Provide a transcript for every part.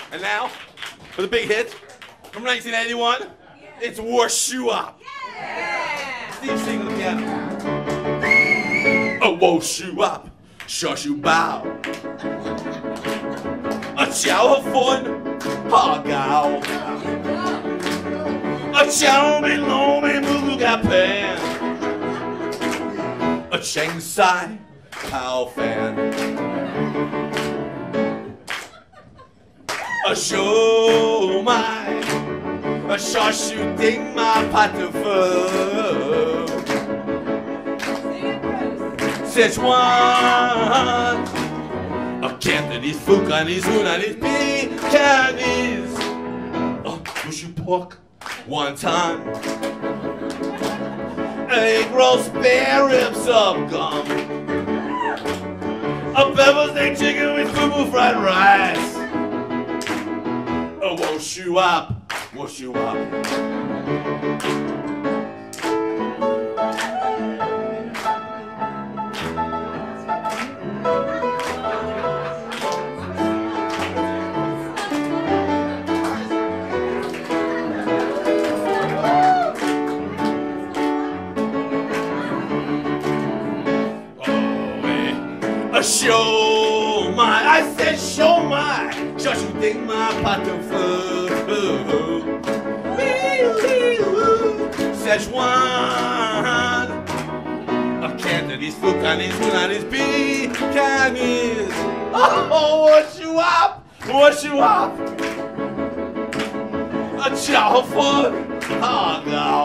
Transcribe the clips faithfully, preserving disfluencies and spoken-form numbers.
And now, for the big hit from nineteen eighty-one, it's Wor Shu Opp. Yeah. Steve singing on the piano. Oh, Wor Shu Opp, Sha Shu Bao. A chow fun, ha gao. A chow me lo me mu ga pan. A cheng sai pao fan. A show my, a shot shooting my pot de feu. Szechuan, a Cantonese, Fukanese, Hunanese, Pecanese. A bushy pork, one time. A roast spare ribs of gum. A pepper steak chicken with fufu fried rice. Oh, Wor Shu Opp, Wor Shu Opp. A show my, I said show my, just you think my pot de feu. Szechuan, a Cantonese, Fukanese, Hunanese, Pecanese. Oh, Wor Shu Opp, Wor Shu Opp. A chow fun, ha gao.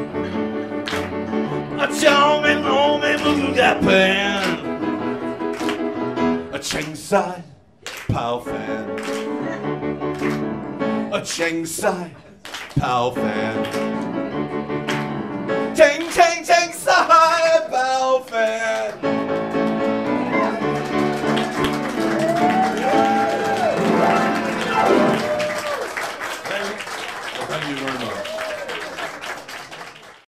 A chow me lo me mu ga pan. A cheng sai pao fan. A cheng sai pao fan.